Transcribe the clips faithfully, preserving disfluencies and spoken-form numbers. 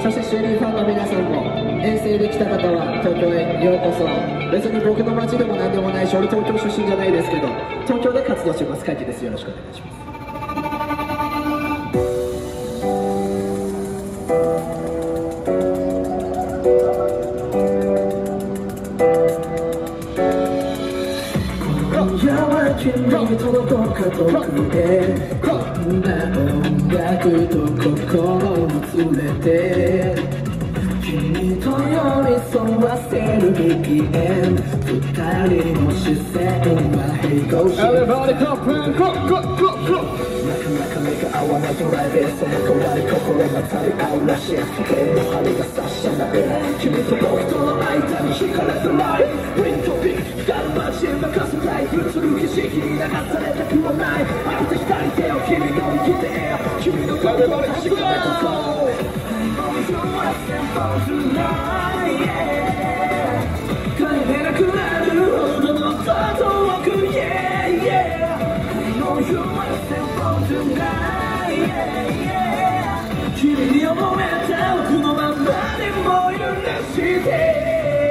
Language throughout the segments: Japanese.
そしてシエリーファンの皆さんも遠征で来た方は東京へようこそ。別に僕の街でも何でもないし、俺東京出身じゃないですけど、東京で活動してます海輝です。よろしくお願いします。君に届こうか遠くへ、こんな音楽と心を連れて君と寄り添わせる ビージーエム 二人の視線は平行線 Everybody come on go go go go なかなか目が合わないドライブ線変わり心が足り合うらしい時計の針が差し上げ君と僕との間に惹かれたライフウィンドピック光る街へ任せたい映る景色に流されたくはないあえて光手を君の生きて君の声を確かめたそう帰れなくなるほどの遠く Yeah yeah I know you myself tonight Yeah yeah 君に思えた奥のままでも許して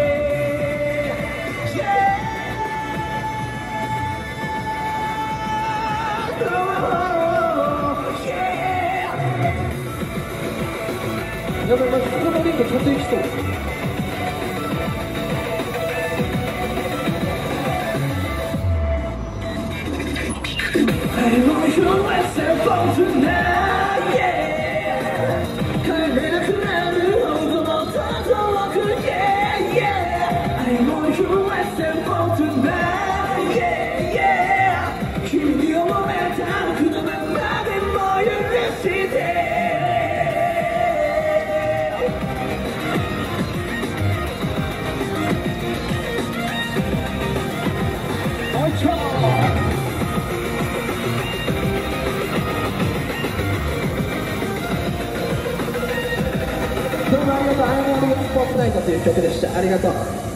やばい、まずこのリンク飛んでいきそう。I know you myself tonight, yeah. 帰れなくなるほどの遠く Yeah, yeah. I know you myself tonight, yeah, yeah. 君に思えた僕のままでも許してどうもありがとう。アイムオリスポーツナイトという曲でした。ありがとう。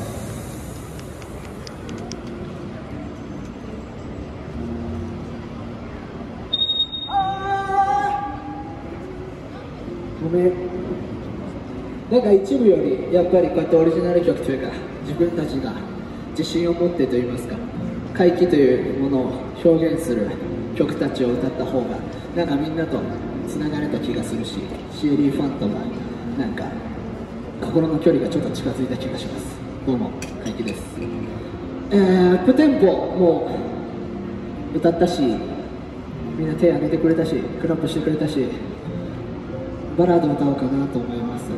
ごめん。なんか一部よりやっぱりこうやってオリジナル曲というか自分たちが自信を持ってといいますか怪奇というものを表現する曲たちを歌った方がなんかみんなとつながれた気がするし、シエリーファンともなんか心の距離がちょっと近づいた気がします。どうも怪奇です。えー、アップテンポもう歌ったし、みんな手挙げてくれたしクラップしてくれたし、バラードを歌おうかなと思います。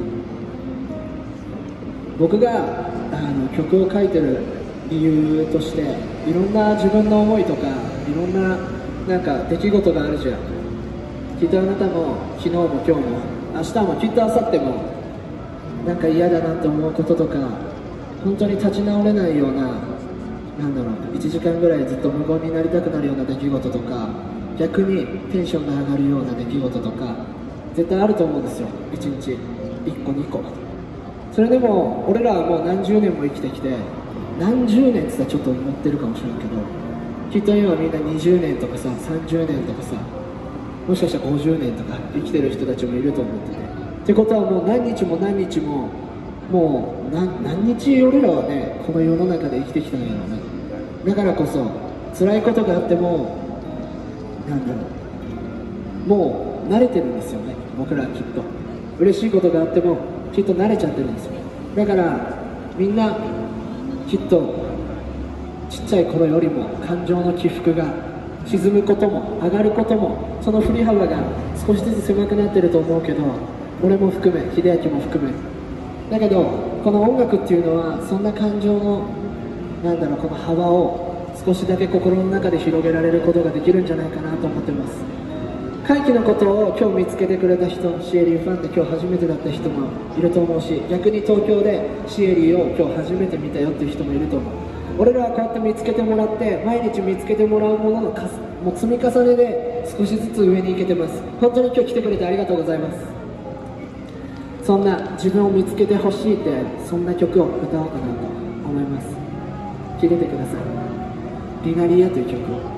僕があの曲を書いてる理由としていろんな自分の思いとかいろんななんか出来事があるじゃん。きっとあなたも昨日も今日も明日もきっと明後日もなんか嫌だなって思うこととか本当に立ち直れないようななんだろういちじかんぐらいずっと無言になりたくなるような出来事とか逆にテンションが上がるような出来事とか絶対あると思うんですよ。いちにちいっこにこ。それでも俺らはもう何十年も生きてきて何十年って言ったらちょっと思ってるかもしれんけどきっと今みんなにじゅうねんとかささんじゅうねんとかさもしかしたらごじゅうねんとか生きてる人たちもいると思っててってことはもう何日も何日ももう 何, 何日俺らはねこの世の中で生きてきたんやろうね。だからこそ辛いことがあってもなんだろうもう慣れてるんですよね。僕らはきっと嬉しいことがあってもきっと慣れちゃってるんですよ。だからみんなきっとちっちゃい頃よりも感情の起伏が沈むことも上がることもその振り幅が少しずつ狭くなってると思うけど俺も含め秀明も含めだけどこの音楽っていうのはそんな感情のなんだろうこの幅を少しだけ心の中で広げられることができるんじゃないかなと思ってます。怪奇のことを今日見つけてくれた人シエリーファンで今日初めてだった人もいると思うし逆に東京でシエリーを今日初めて見たよっていう人もいると思う。俺らはこうやって見つけてもらって毎日見つけてもらうものの数もう積み重ねで少しずつ上に行けてます。本当に今日来てくれてありがとうございます。そんな自分を見つけてほしいってそんな曲を歌おうかなと思います。聴いててください。リナリアという曲を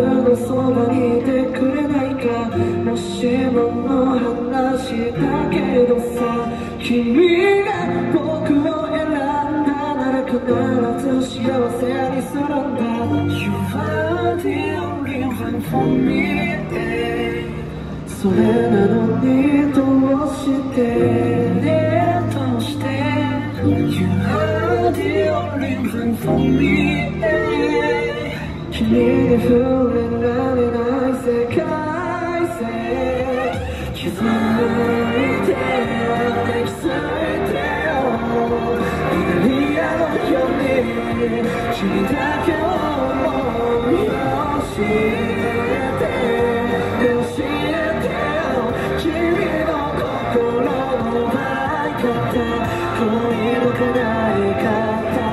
のそばにいてくれないか、もしもの話だけどさ、君が僕を選んだなら必ず幸せにするんだ。 You are the only one for me、 それなのにどうしてね、どうして You are the only one for me、 君に触れられない世界線気づいて抱きついてよ、イタリアのように君だけを思うよ、教えて教えてよ、君の心の奪い方、恋の叶え方、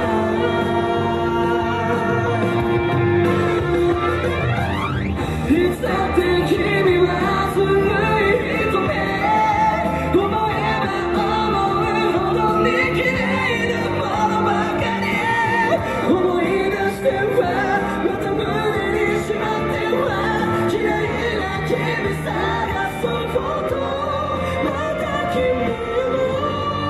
いつだって君はずるい人で、思えば思うほどに綺麗なものばかり思い出してはまた胸にしまっては、嫌いな君探そうとまた君の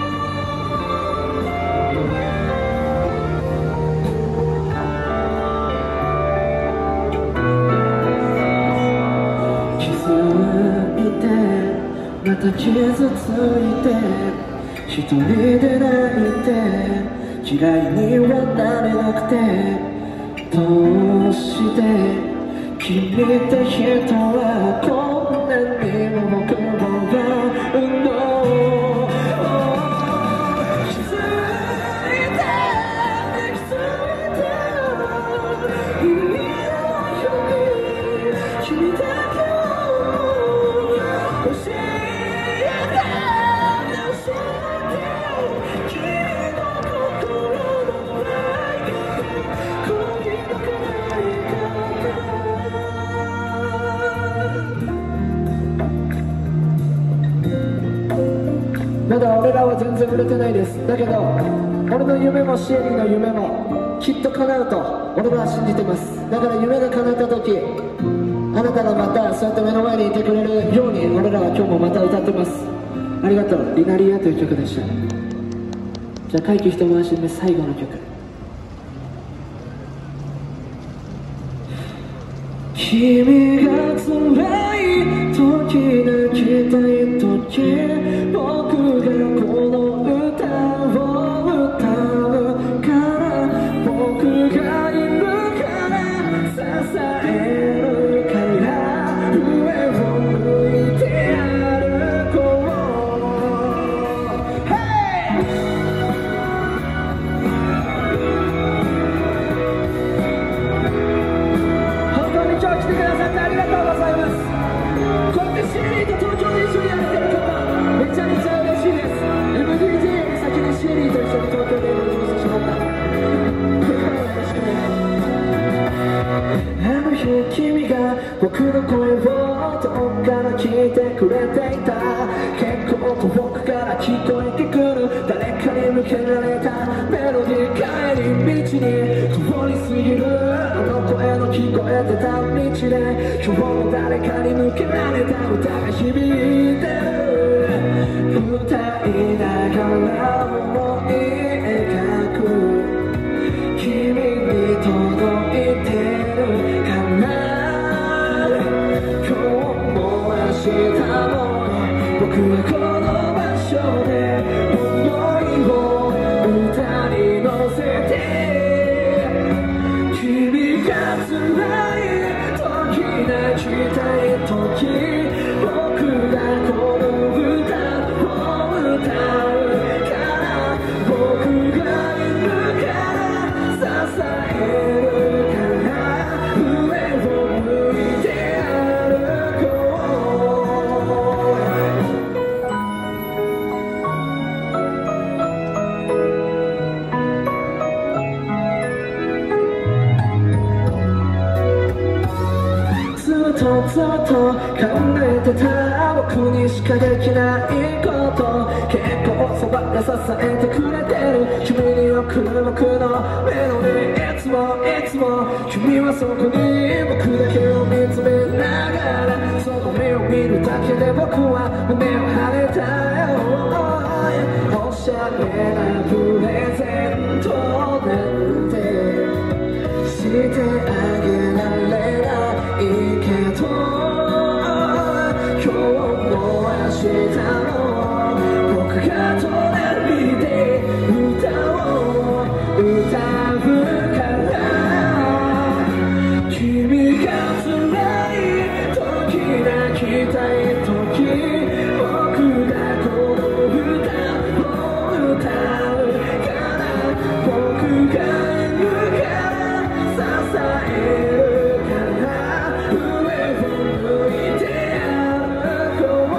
また傷ついて一人で泣いて、嫌いにはなれなくて、どうして君って人はこんなにも僕を奪うの、気づいて気づいてよ、いやより君だけを教えまだ俺らは全然売れてないです。だけど俺の夢もシエリーの夢もきっと叶うと俺らは信じてます。だから夢が叶った時、あなたがまたそうやって目の前にいてくれるように俺らは今日もまた歌ってます。ありがとう。リナリアという曲でした。じゃあ会期一回し目最後の曲、君が辛い時泣きたい時、僕がこの歌を歌うから、僕がいるから支えるから、上を向いて歩こう、hey! 本当に今日来てくださってありがとうございます。こうやってシエリーと東京で一緒にやってる方めちゃめちゃ嬉しいです。 エムディージェー より先にシエリーと一緒に東京でイベントしてしまった、これからもよろしくね。あの日君が僕の声を遠くから聞いてくれていた、結構遠くから聞こえてくる誰かに向けられたメロディー、帰り道に通り過ぎるあの声の聞こえてた道で、今日も誰かに向けられた歌が響いてる、歌いながら思い描く、君に届いてるかな、今日も明日も僕はこの場所で思いを歌に乗せて、君が辛い時泣きたい時、僕がこの歌を歌うから、僕がいるから支えるから、上を向いて歩こう、ずっとずっと考えてた僕にしかできないこと、結構そばで支えてくれてる君に送る僕のメロディー、いつもいつも君はそこに僕だけをだけで僕は胸を張れたよ。おしゃれなプレゼントなんてしてあげられないけど、今日も明日も僕が隣で歌を歌うから、君が辛い時泣きたい時、僕がこの歌を歌うから、僕がいるから支えるから、上を向いて歩こう。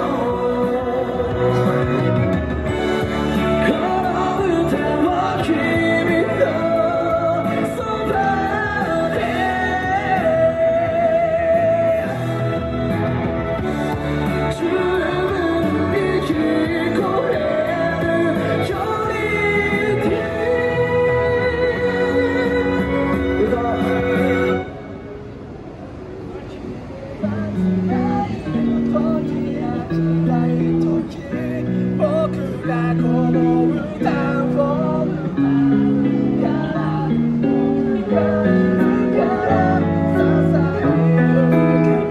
この歌を君のそば十分に聞こえる距離で歌おう。僕がこの歌を歌うから僕がいるから支える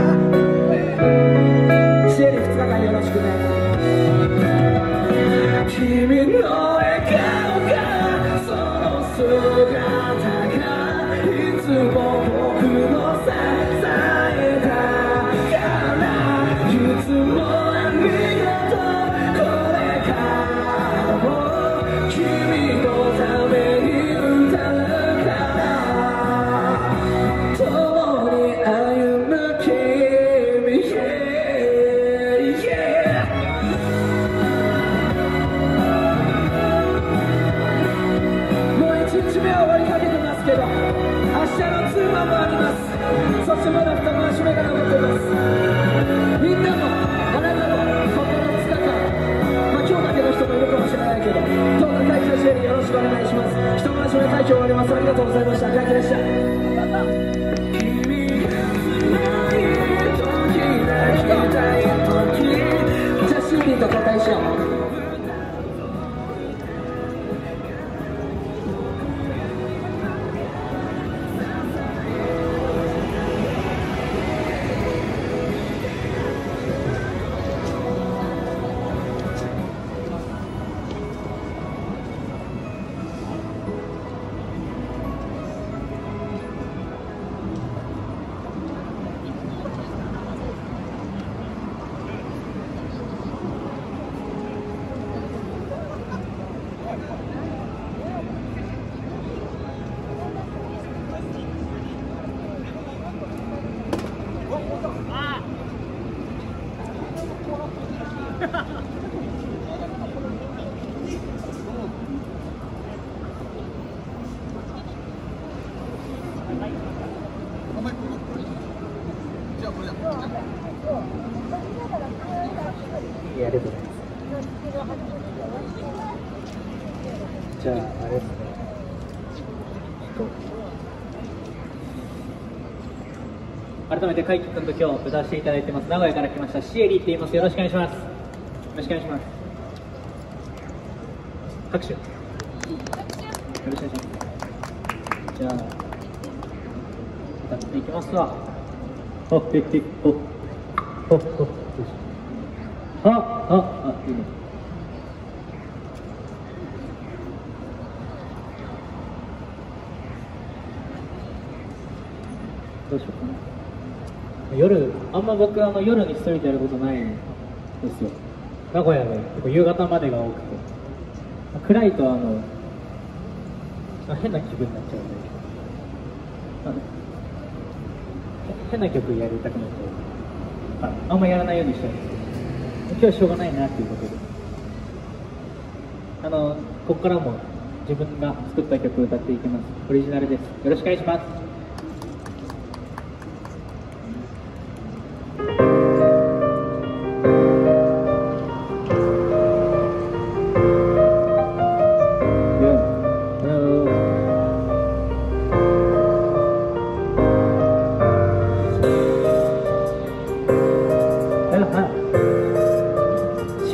からシエリふつかかんよろしくね。君の笑顔がその姿がいつも僕の支えだから、いつもありがとう。これからも君のために歌うから、共に歩む君へ。もう一日目は終わりかけてますけど、明日のツーマンもあります。そしてまだ二回し目が残っています。みんなもあなたのこのふつかかん、まあ今日だけの人もいるかもしれないけど、どうか会長シェリーよろしくお願いします。一回し目会長終わります。ありがとうございました。会長でした。君が辛い時泣きたい時、じゃあシンディと交代しよう。いや、ありがとうございます。じゃあ、あれですね。改めてカイキ君と今日歌わせていただいてます。名古屋から来ましたシエリって言います。よろしくお願いします。よろしくお願いします。拍手。よろしくお願いします。じゃあ、歌っていきますわ。ほっへっへほっほっほっはっはっはっいいね。どうしようかな。夜、あんま僕あの夜に一人でやることないんですよ。名古屋で結構夕方までが多くて、暗いとあの変な気分になっちゃうんで、あの変な曲やりたくなっちゃう。あんまやらないようにしたいんですけど、今日はしょうがないなっていうことで、あのここからも自分が作った曲を歌っていきます。オリジナルです。よろしくお願いします。は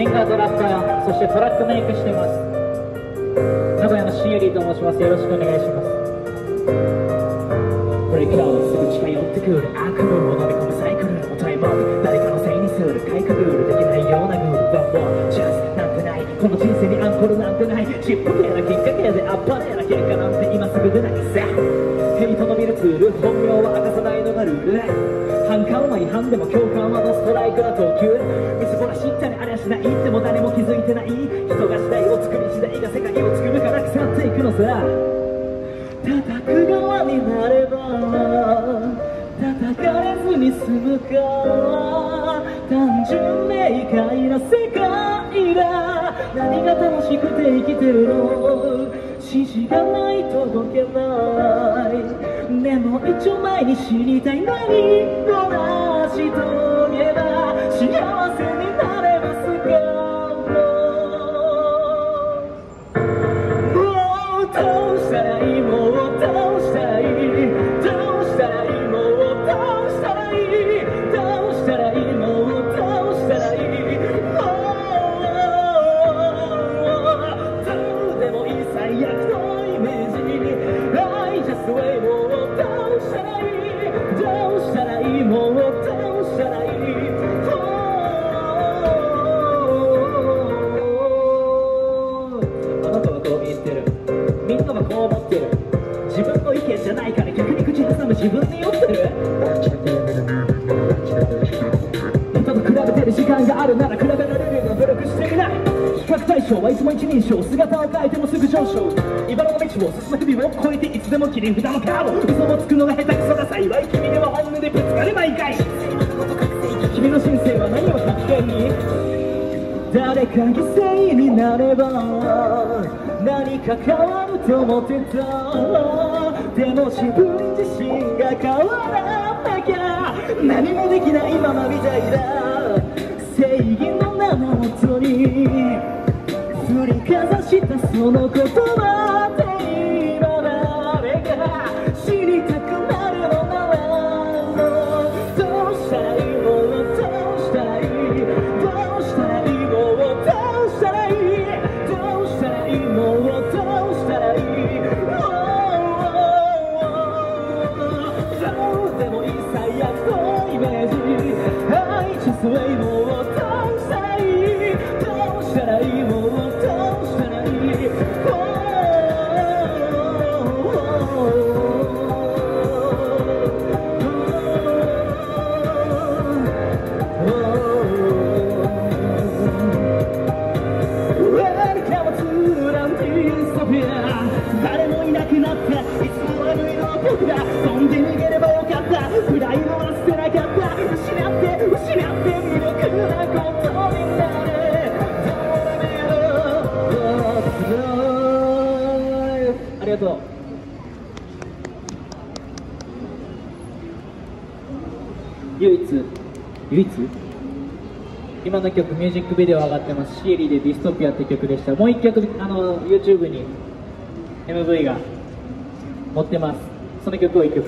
シンガーとラッパー、そしてトラックメイクしてます名古屋のシエリーと申します。よろしくお願いします。これからすぐ近寄ってくる悪夢を飲み込むサイクルのタイムアップ、誰かのせいにするかいくぐるできないようなグールワンワンチャンスなんてない、この人生にアンコールなんてない、シップ系なきっかけでアッパレな結果なんて今すぐ出ないさ。ヘイトの見るツール、本名は明かさないのがルール、反感は違反でも共感はノストライクな投球、みすぼらしったりありゃしないっても誰も気づいてない、人が時代を作り時代が世界を作るから腐っていくのさ。叩く側になれば叩かれずに済むか、単純明快な世界だ、何が楽しくて生きてるの、指示がないと動けない、でも一丁前に知りたい、何を成し遂げば幸せになれますか。どうしたらいい、もうどうしたらいい、どうしたらいい、もうどうしたらいい、どうしたらいい、もうどうしたらいい、どうでもいい最悪のイメージ、I just wait、 もうどうしたらいい、どうしたらいい、もうどうしたらいい、あなたはこう見えてる、みんなはこう思ってる、自分の意見じゃないから逆に口挟む自分に酔ってる、人と比べてる時間があるなら比べられるような努力してみない、比較対象はいつも一人称、姿を変えてもすぐ上昇、茨の道を進む日々を越えていつでも切り札のカード、嘘をつくのが下手くそが幸い、君では本音でぶつかればいいかい、君の人生は何を発見に、誰か犠牲になれば何か変わると思ってた、でも自分自身が変わらなきゃ何もできないままみたいだ、正義の名のもとに振りかざしたその言葉って今誰が知りたくなるのなら、どうしたらいい、もうどうしたらいい、どうしたらいい、もうどうしたらいい、どうしたらいい、もうどうしたらいい、どうでもいい最悪のイメージ、I just wait、 もうどうしたらいい、どうしたらいい、もうどうしたらいい、誰もいなくなった、いつも悪いのは僕だ、飛んで逃げればよかった、プライドは捨てなかった、失って失って魅力なことになる、ありがとう。唯一唯一今の曲ミュージックビデオ上がってます。シエリーでディストピアって曲でした。もう一曲あの YouTube に エムブイ が載ってます。その曲を一曲、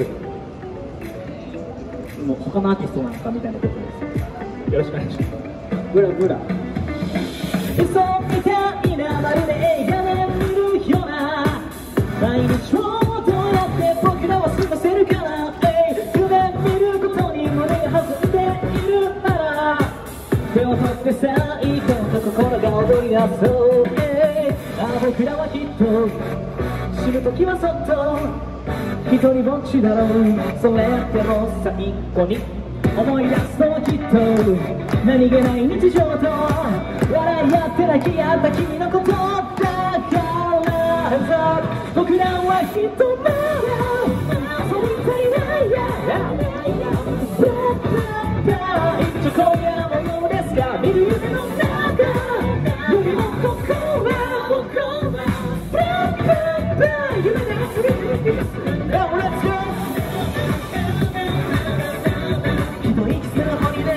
もう他のアーティストなのかみたいな曲です。よろしくお願いします。ブラブラ嘘みたいなまるで映画で見るような毎日をどうやって僕らは過ごせるかな、夢見ることに胸が弾んでいるなら手を取ってさ、いいこと心が踊り出そう、yeah、あ僕らはきっと死ぬ時はそっと一人ぼっちだろう、それでも最後に思い出すときっと何気ない日常と笑い合って泣き合った君のことだからさ、僕らはきっとまだ遊び足りないや一応今夜のものですが見る夢の中よりもここはここは夢で走り続けます。 Let's go 一息するホリデ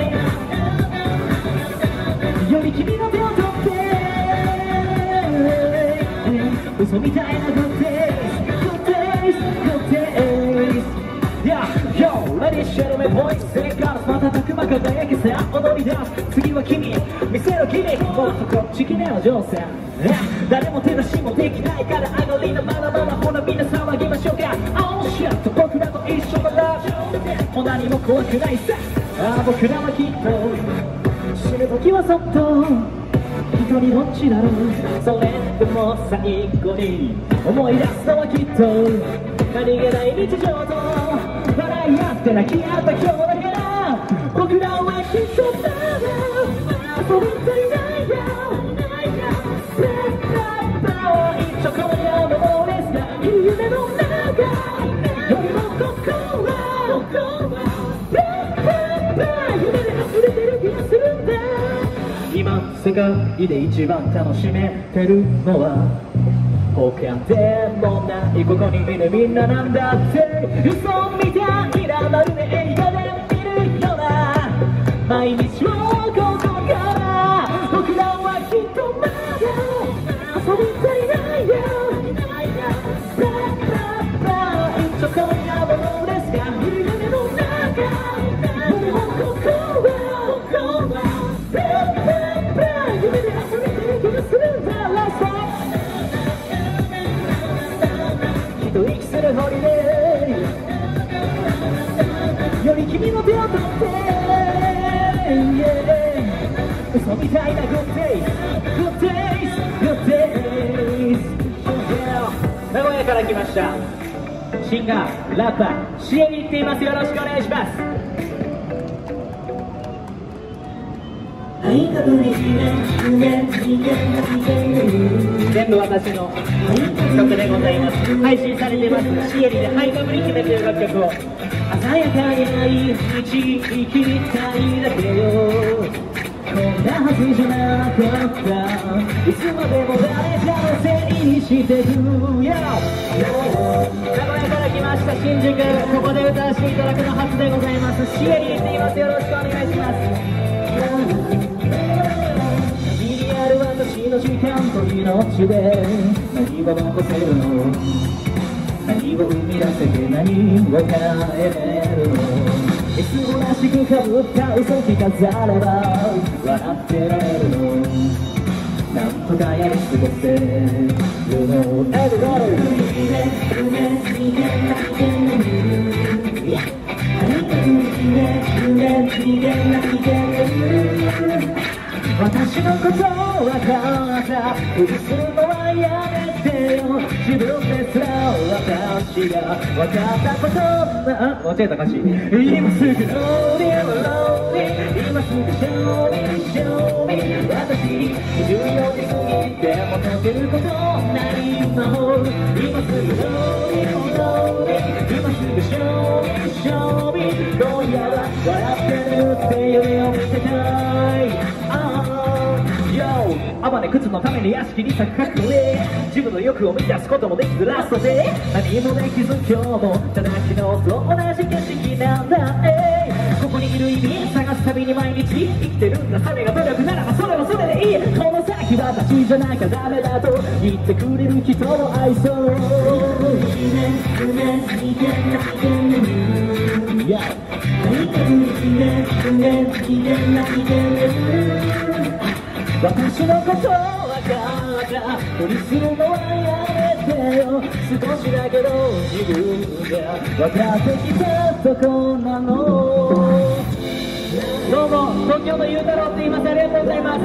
ーより君の手を取って嘘みたいなグッデイグッデイ Yo, ready, share my voice 成果の瞬く間輝けさ踊り出す次は君見せろ君もっとこっち来ねお嬢さん誰も手出しもできないから上がりのまだまだほらみんな騒ぎましょうか Oh shit 僕らと一緒ならもう何も怖くないさああ僕らはきっと死ぬ時はそっと一人ぼっちだろうそれでも最後に思い出すのはきっと何気ない日常と笑い合って泣き合った今日だから僕らはきっとまだ遊び足りないよ一緒この世のモーレスがいる夢の中よりもここは夢で溢れてる気がするんだ今世界で一番楽しめてるのは他でもないここにいるみんななんだって嘘みたいなまるで映画で見るような毎日をここから僕らはきっとまだ遊び足りないよパラパラ一緒この野望ですがいる夢の中僕もここはここはパラパラ夢で溢れてる気がするんだ Last time一息するホリデーより君の手を取って、yeah、嘘みたいな Good days Good days Good days、yeah、名古屋から来ましたシンガーラッパーシエに行っていますよろしくお願いします全部私の曲でございます配信されてますシエリでハイカブリ姫という楽曲を鮮やかに毎日生きたいだけよこんなはずじゃなかったいつまでも誰かのせいにしてくよ名古屋から来ました新宿ここで歌わせていただくの初でございますシエリって言いますよろしくお願いします私の時間と命で何を残せるの何を生み出せて何を変えるのいつもらしくかぶった嘘着飾れば笑ってられるのなんとかやり過ごせるの Everybody 私のことわかった無理するのはやめてよ自分ですら私がわかったことな間違えた歌詞今すぐローリーローリー今すぐショーミーショーミー私にじゅうよじ過ぎても解けることない魔法今すぐローリーローリー今すぐショーミーショーミー今夜は笑ってるって夢を見せたいアバネ靴のために屋敷に咲く覚悟で自分の欲を満たすこともできずラストで何もできず今日もただ昨日と同じ景色なんだ、えー、ここにいる意味探すたびに毎日生きてるんだそれが努力ならばそれはそれでいいこの先私じゃなきゃダメだと言ってくれる人を愛そう私のことわかった無理するのはやめてよ少しだけど自分が分かってきたとこなのどうも東京のゆうたろうって言いますありがとうございます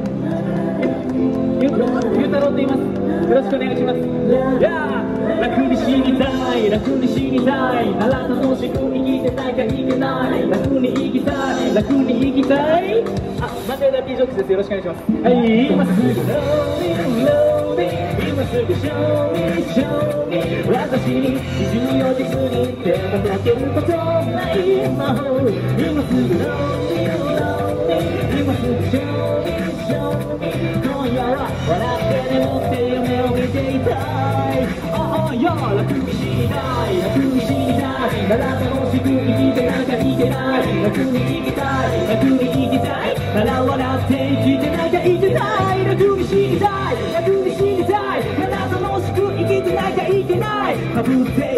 ゆうたろうって言いますよろしくお願いしますいや楽に死にたい楽に死にたいなら楽しく生きてないかいけない楽に生きたい楽に生きたいあ、マテーダ P ジョックスですよろしくお願いしますはい今すぐローリンローリン今すぐショーミーショーミー私にじゅうよじ過ぎても解けることない魔法今すぐローリンローリン今すぐショーミーショーミー今夜は笑って眠って夢を見ていたいああいや楽に死にたい楽に死にたいなら楽しく生きてなんかいけない楽に生きたい楽に生きたいなら笑って生きてなんかいけない楽に死にたい楽に死にたいなら楽しく生きてなんかいけないかぶって